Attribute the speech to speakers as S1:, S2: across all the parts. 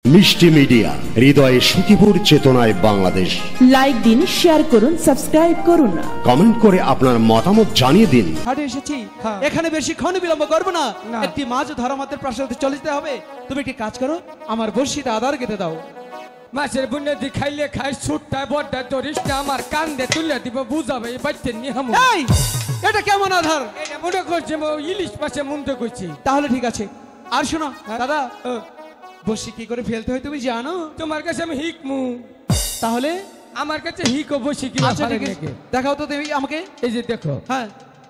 S1: মিষ্টি মিডিয়া, হৃদয়ে সুখীপুর, চেতনায় বাংলাদেশ।
S2: লাইক দিন, শেয়ার করুন, সাবস্ক্রাইব করুন,
S1: কমেন্ট করে আপনার মতামত জানিয়ে দিন।
S3: হাটে এসেছি, এখানে বেশিক্ষণ বিলম্ব করবো না। একটি মাছ ধরা মাত্র প্রাসাদে চলে যেতে হবে। তুমি একটি কাজ করো, আমার বড়শিটা আদার গেঁথে দাও।
S4: মাছের বুনে দি খাইলে খাই, ছুটটা বড়টা ধরিস না, আমার কান্দে তুলে দিব, বুঝাবে বাচ্চা নিয়ে হামু।
S3: এই, এটা কেমন আধার?
S4: এটা মনে করছে ইলিশ মাছে মন্দ করছি।
S3: তাহলে ঠিক আছে। আর শোনো দাদা, বড়শি কি করে ফেলতে হয় তুমি জানো?
S4: তোমার কাছে আমি হিকমু,
S3: তাহলে
S4: আমার কাছে হিক বসি কি?
S3: আচ্ছা ঠিক আছে, দেখাও তো তুমি আমাকে।
S4: এই যে দেখো,
S3: হ্যাঁ,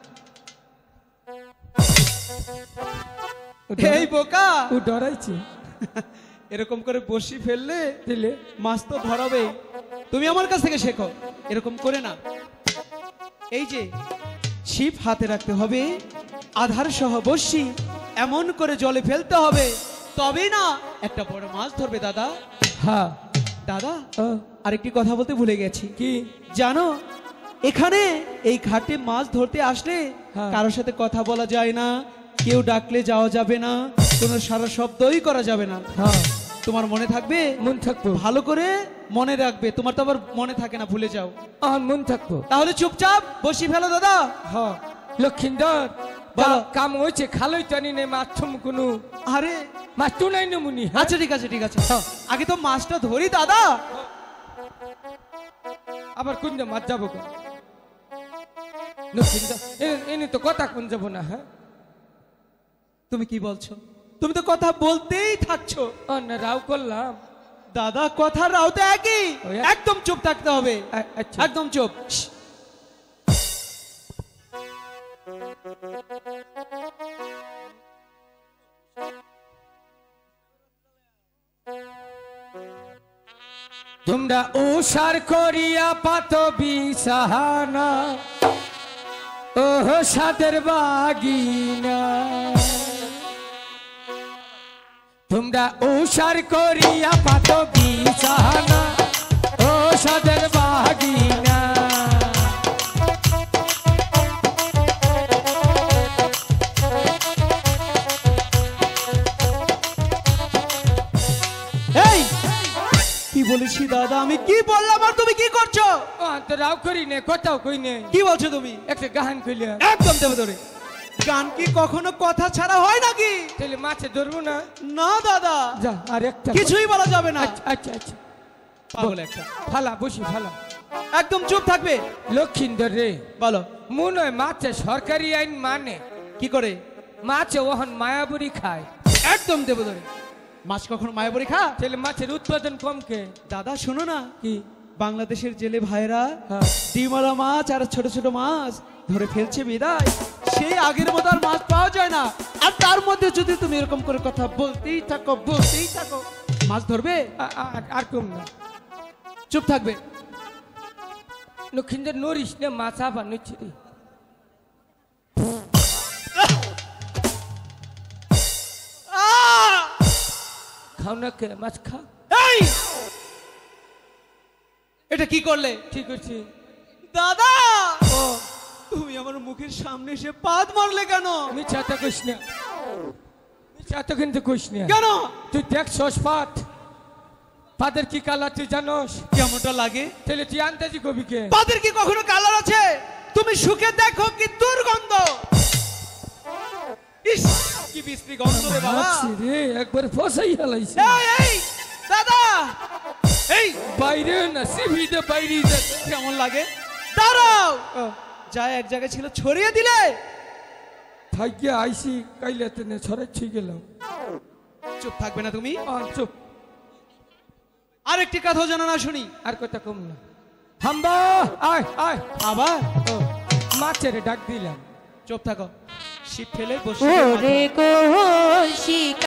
S3: এই বোকা,
S4: ও ডরাইছে।
S3: এরকম করে বড়শি ফেললে
S4: দিলে
S3: মাছ তো ধরাবে। তুমি আমার কাছ থেকে শেখো, এরকম করে না। এই যে ছিপ হাতে রাখতে হবে, আধার সহ বড়শি এমন করে জলে ফেলতে হবে, তবেই না একটা বড় মাছ ধরবে। দাদা,
S4: হ্যাঁ
S3: দাদা, আরেকটি কথা বলতে ভুলে গেছি।
S4: কি
S3: জানো, এখানে এই ঘাটে মাছ ধরতে আসলে কারোর সাথে কথা বলা যায় না, কেউ ডাকলে যাওয়া যাবে না, কোনো সারা শব্দই করা যাবে না।
S4: হ্যাঁ,
S3: তোমার মনে থাকবে?
S4: মন থাকবো।
S3: ভালো করে মনে রাখবে, তোমার তো আবার মনে থাকে না, ভুলে যাও।
S4: মন থাকবো।
S3: তাহলে চুপচাপ বসি ফেলো দাদা।
S4: হ্যাঁ, লক্ষিন্দর
S3: বলো।
S4: কাম হয়েছে, খালোই জানি না মাছ কোনো।
S3: আরে
S4: মাছ তো নাই নমুনি।
S3: আচ্ছা ঠিক আছে, ঠিক আছে, আগে তো মাছটা ধরি দাদা।
S4: আবার কোন মাছ যাবো? লক্ষিন্দর এনে তো কথা কোন যাবো না। হ্যাঁ,
S3: তুমি কি বলছো? তুমি তো কথা বলতেই থাকছো।
S4: না, রাও করলাম
S3: দাদা, কথা রাও তো একই।
S4: ওই এক।
S3: একদম চুপ থাকতে হবে,
S4: আচ্ছা,
S3: একদম চুপ।
S4: তোমরা উষার করিয়া পাত বিছানা, ওহ সাদের বাগিনা। তোমরা উষার করিয়া পাত বিছানা, ও সাদের বাগিনা।
S3: এই কি বলেছি দাদা? আমি কি বললাম আর তুমি কি করছো?
S4: তো রাও করি নে, কথাও কই নে।
S3: কি বলছো তুমি?
S4: একটা গান কইলে
S3: একদম দেবে ধরে। গান কি কখনো কথা ছাড়া হয় নাকি?
S4: তাহলে মাছে ধরবো না?
S3: না দাদা,
S4: যা আর একটা
S3: কিছুই বলা যাবে না।
S4: আচ্ছা আচ্ছা,
S3: পাগল একটা।
S4: ফালা বসি ফালা,
S3: একদম চুপ থাকবে।
S4: লক্ষিন্দর রে,
S3: বলো।
S4: মনে হয় মাছে সরকারি আইন মানে
S3: কি করে?
S4: মাছে ওহন মায়াবুরি খায়।
S3: একদম দেবে ধরে। মাছ কখনো মায়াবরি খা?
S4: তাহলে মাছের উৎপাদন কমকে।
S3: দাদা শোনো না,
S4: কি
S3: বাংলাদেশের জেলে ভাইরা
S4: হ্যাঁ,
S3: ডিমওয়ালা মাছ আর ছোট ছোট মাছ ধরে ফেলছে বিদায়, সেই আগের মতো আর মাছ পাওয়া যায় না। আর তার মধ্যে যদি তুমি এরকম করে কথা বলতেই থাকো, বলতেই থাকো, মাছ ধরবে?
S4: আর কম না,
S3: চুপ থাকবে।
S4: লক্ষিন্দর নরিস না, মাছ আবার নিচ্ছে রে। খাও না কে মাছ খা।
S3: এই, এটা কি করলে?
S4: ঠিক আছে
S3: দাদা,
S4: ও,
S3: তুমি আমার মুখের সামনে এসে পাদ মারলে কেন?
S4: মিছাটা কইস না, মিছাটা কিন্তু কইস না।
S3: কেন?
S4: তুই দেখছস পাত, পাদের কি কালার তুই জানোস?
S3: কেমনটা লাগে?
S4: তাহলে তুই আন্দাজি কবি কে?
S3: পাদের কি কখনো কালার আছে? তুমি সুখে দেখো কি দুর্গন্ধ। ইস, কি বিশ্রী গন্ধ রে বাবা।
S4: মাছি রে, একবার ফসাই হালাইছে।
S3: এই, এই দাদা, এই
S4: বাইরে না সিভিতে বাইরে যাচ্ছে।
S3: কেমন লাগে? দাঁড়াও, যা এক জায়গায় ছিল ছড়িয়ে দিলে।
S4: থাকিয়ে আইসি কাইলে তেনে ছড়াচ্ছি গেলাম।
S3: চুপ থাকবে না তুমি?
S4: চুপ।
S3: আরেকটি কথা জানো না শুনি?
S4: আর কথা কম না। হাম্বা, আয় আয়।
S3: আবার
S4: মাছের ডাক দিলাম।
S3: চুপ থাকো। শিব ফেলে বসে